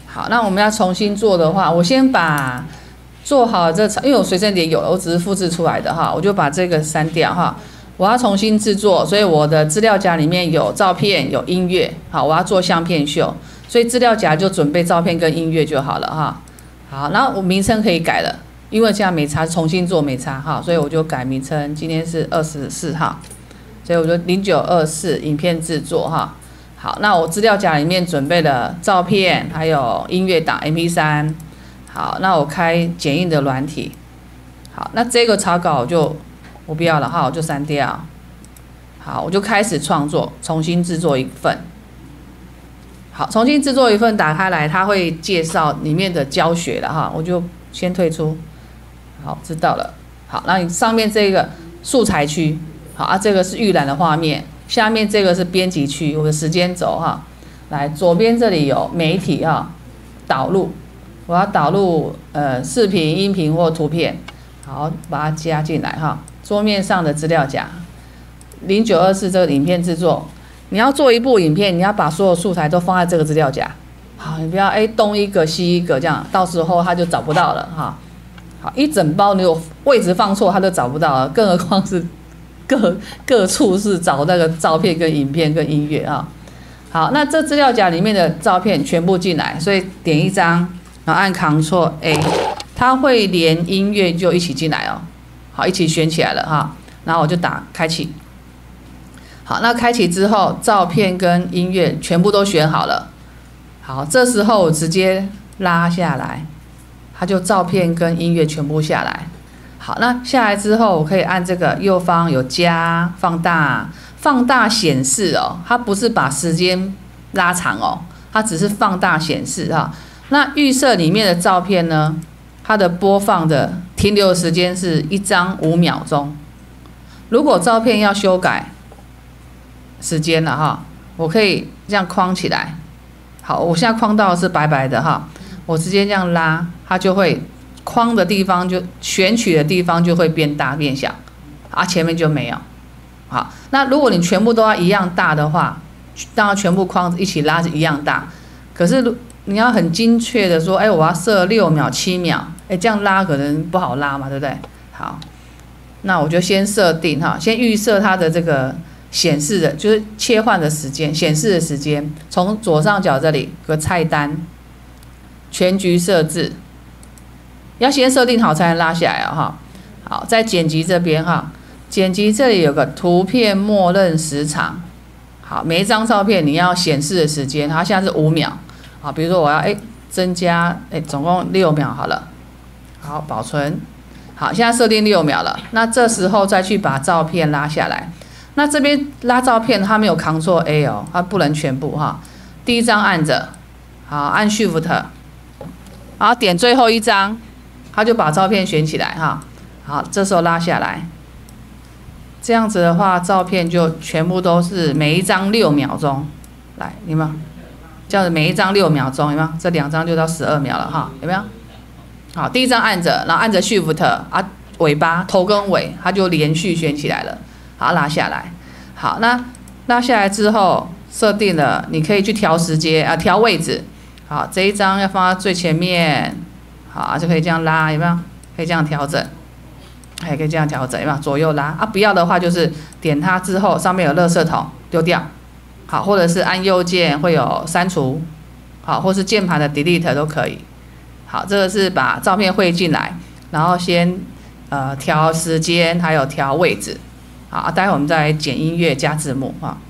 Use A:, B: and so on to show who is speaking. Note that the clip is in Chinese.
A: 好，那我们要重新做的话，我先把做好这，因为我随身碟有了，我只是复制出来的哈，我就把这个删掉哈。我要重新制作，所以我的资料夹里面有照片，有音乐。好，我要做相片秀，所以资料夹就准备照片跟音乐就好了哈。好，然后我名称可以改了，因为这样没差，重新做没差哈，所以我就改名称。今天是24号，所以我就0924影片制作哈。好，那我资料夹里面准备了照片，还有音乐档 MP3。好，那我开剪映的软体。好，那这个草稿我不要了哈，我就删掉。好，我就开始创作，重新制作一份。好，重新制作一份，打开来，它会介绍里面的教学了哈，我就先退出。好，知道了。好，那你上面这个素材区，好啊，这个是预览的画面，下面这个是编辑区，我的时间轴哈。来，左边这里有媒体哈，导入，我要导入视频、音频或图片，好，把它加进来哈。桌面上的资料夹，0924这个影片制作，你要做一部影片，你要把所有素材都放在这个资料夹。好，你不要东一个西一个这样，到时候他就找不到了哈。好，一整包你有位置放错，他就找不到了，更何况是各处是找那个照片跟影片跟音乐啊。好，那这资料夹里面的照片全部进来，所以点一张，然后按 Ctrl+A， 它会连音乐就一起进来哦。好，一起选起来了哈，然后我就打开启。好，那开启之后，照片跟音乐全部都选好了。好，这时候我直接拉下来，它就照片跟音乐全部下来。好，那下来之后，我可以按这个右方有加、放大、放大显示哦，它不是把时间拉长哦，它只是放大显示哈。那预设里面的照片呢？它的播放的停留时间是1张5秒钟。如果照片要修改时间了哈，我可以这样框起来。好，我现在框到的是白白的哈，我直接这样拉，它就会框的地方就选取的地方就会变大变小，啊，前面就没有。好，那如果你全部都要一样大的话，当然全部框一起拉是一样大，可是你要很精确的说，我要设6秒、7秒，这样拉可能不好拉嘛，对不对？好，那我就先设定哈，先预设它的这个显示的，就是切换的时间，显示的时间，从左上角这里有个菜单，全局设置，要先设定好才能拉下来哈。好，在剪辑这边哈，剪辑这里有个图片默认时长，好，每一张照片你要显示的时间，它现在是5秒。好，比如说我要增加总共6秒好了，好，保存，好，现在设定6秒了，那这时候再去把照片拉下来，那这边拉照片它没有 Ctrl+A 哦，它不能全部哈，第一张按着，好，按 Shift， 好，点最后一张，它就把照片选起来哈，好，这时候拉下来，这样子的话，照片就全部都是每一张6秒钟，来，有没有？这样子每一张6秒钟，有没有？这2张就到12秒了哈，有没有？好，第一张按着，然后按着 Shift 啊，尾巴头跟尾它就连续选起来了，好，拉下来。好，那拉下来之后设定了，你可以去调时间啊，调位置。好，这一张要放在最前面，好，就可以这样拉，有没有？可以这样调整，还可以这样调整，有没有？左右拉啊，不要的话就是点它之后上面有垃圾桶丢掉。好，或者是按右键会有删除，好，或是键盘的 delete 都可以。好，这个是把照片汇进来，然后先调时间，还有调位置。好，待会我们再剪音乐加字幕哈。